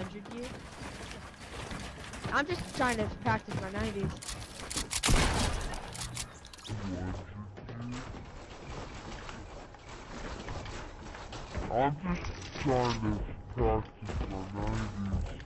100 years. I'm just trying to practice my 90s. I'm just trying to practice my 90s.